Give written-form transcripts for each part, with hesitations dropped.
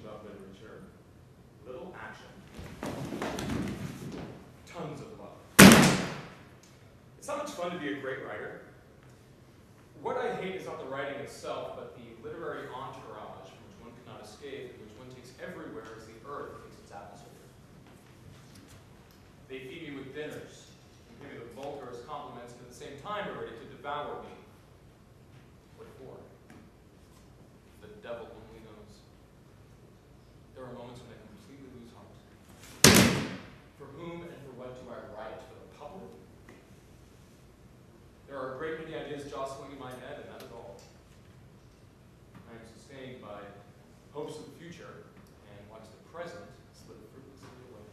about literature. Little action. Tons of love. It's not much fun to be a great writer. What I hate is not the writing itself, but the literary entourage from which one cannot escape, and which one takes everywhere as the earth takes its atmosphere. They feed me with dinners, and pay me the vulgarest compliments, and at the same time are ready to devour me. What for? The devil only knows. There are moments when I completely lose heart. For whom and for what do I write? For the public? There are a great many ideas jostling in my head, and that is all. I am sustained by hopes of the future, and watch the present slip fruitlessly away.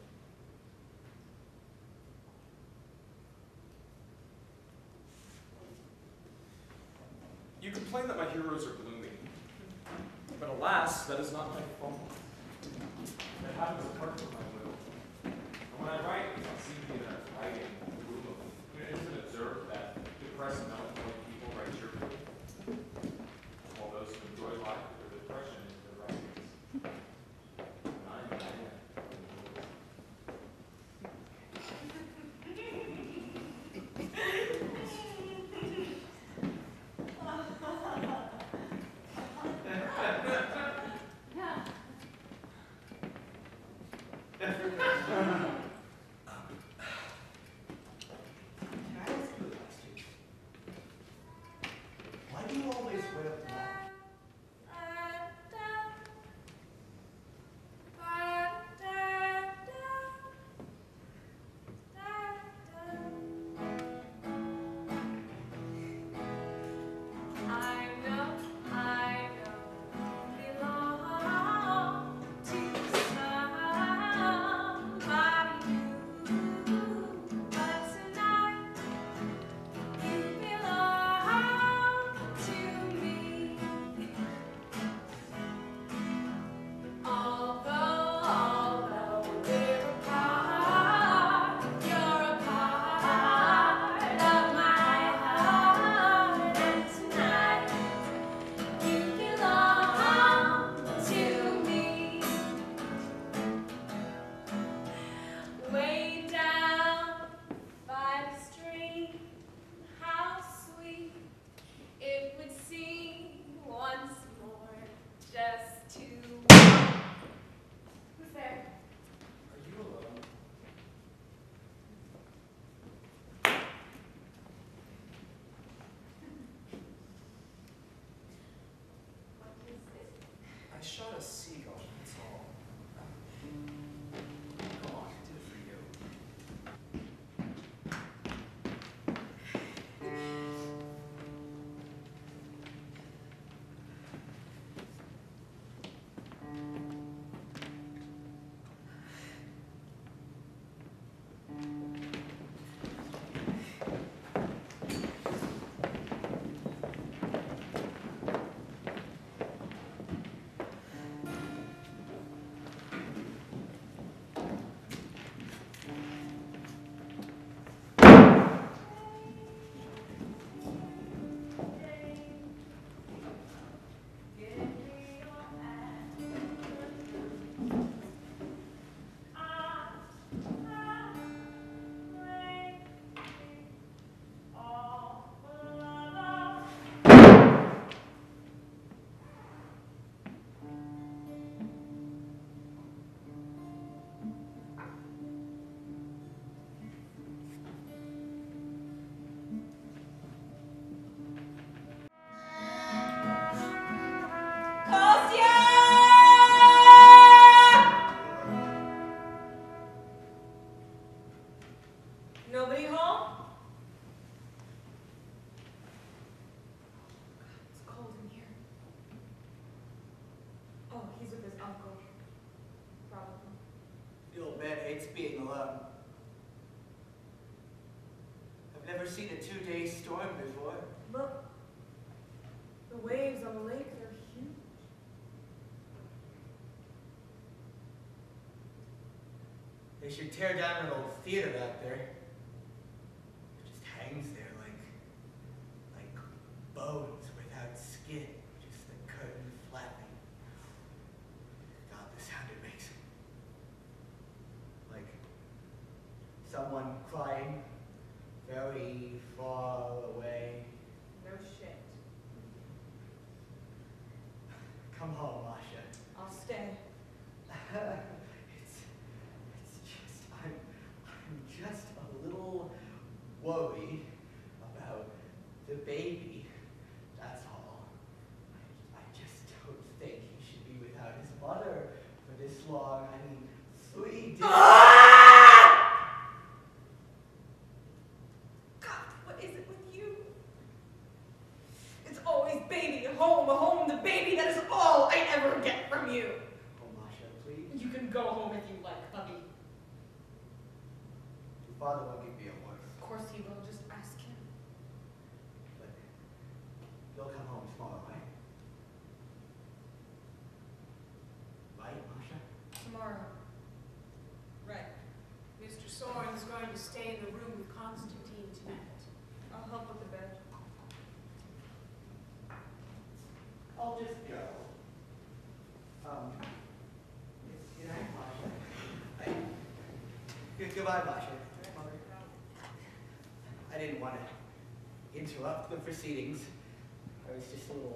You complain that my heroes are gloomy, but alas, that is not my fault. That happens apart from my will. And when I write, it doesn't seem to be that writing gloomily. It isn't observed that depressed, melancholy people write cheerfully, while those who enjoy life with their depression into their writings. And I am that man. Why do you always wear black? I shot a seagull, that's all. Come on, I did it for you. Nobody home? It's cold in here. Oh, he's with his uncle. Probably. The old man hates being alone. I've never seen a 2-day storm before. Look. The waves on the lake, they're huge. They should tear down an old theater out there. It just hangs there like bones without skin, just the curtain flapping. God Come home, Masha. I'll stay. It's just, I'm just a little worried about the baby. That's all. I just don't think he should be without his mother for this long. I mean, 3 days. God, what is it with you? It's always baby, home, the baby. That is all I ever get from you. Oh, Masha, please. You can go home if you like, hubby. Your father won't give me a word. Of course he will. Just ask him. But you'll come home tomorrow, right? Right, Masha? Tomorrow. Right. Mr. Soren's going to stay in the room with Constantine tonight. I'll help with the bed. I'll just go. Good night, Masha. Goodbye, Masha. Mother. I didn't want to interrupt the proceedings. I was just a little,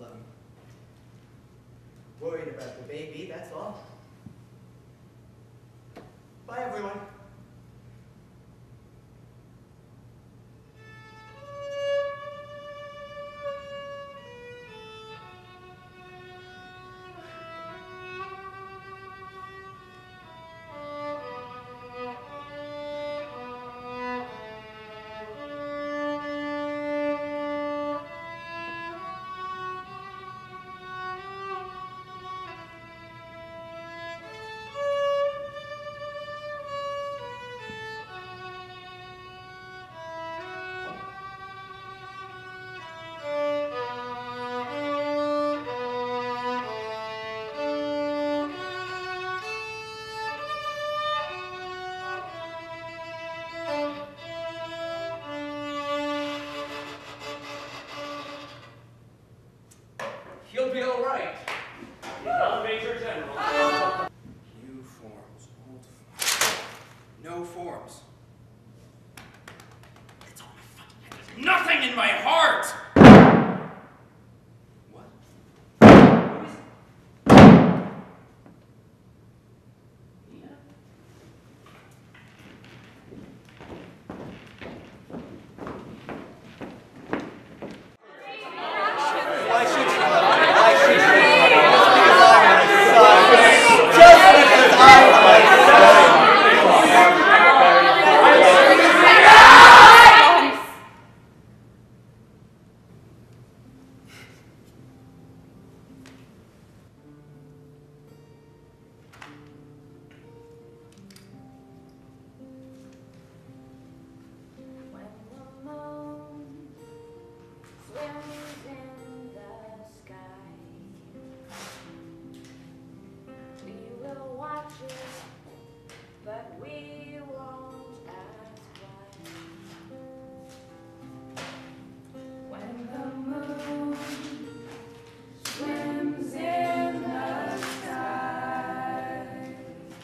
worried about the baby, that's all. Bye, everyone. He'll be all right. He's not Major General. New forms, old forms. No forms. It's all my fucking head. There's nothing in my heart! What? Who is it? Nina? Why should you? Why should you? Just because I'm my son. When the moon swims in the sky, we will watch it, but we won't ask why. When the moon swims in the sky,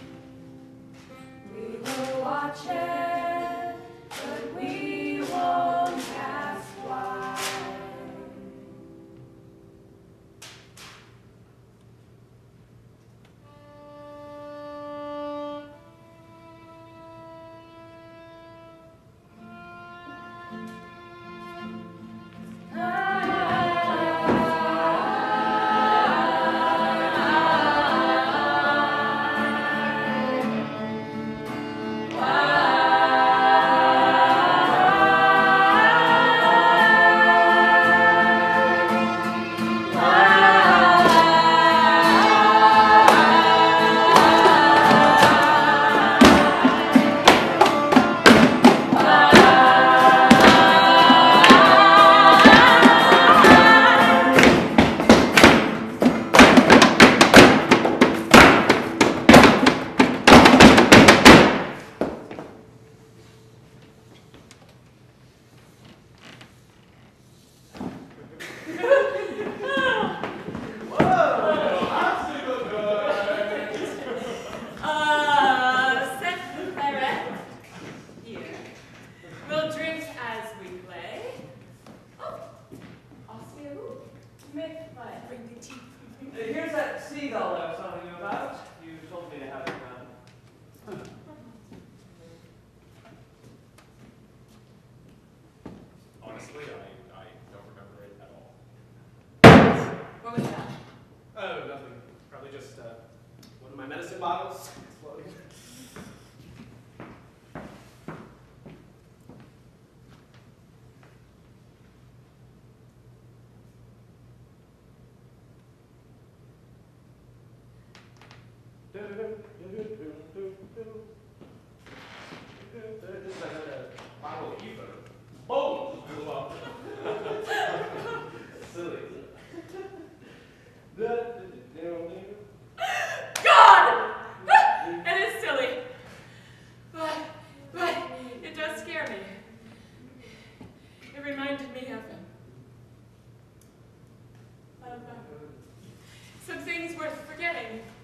we will watch it, but we won't ask why. Set the claret here. We'll drink as we play. Oh, Osceola, make fire. Bring the tea. Here's that seagull I was telling you about. You told me to have it done. Honestly, I don't remember it at all. What was that? Oh, nothing. Probably just one of my medicine bottles exploding. This is like a bottle of ether. Boom! Blew up. Silly. God! And it's silly. But it does scare me. It reminded me of some things worth forgetting.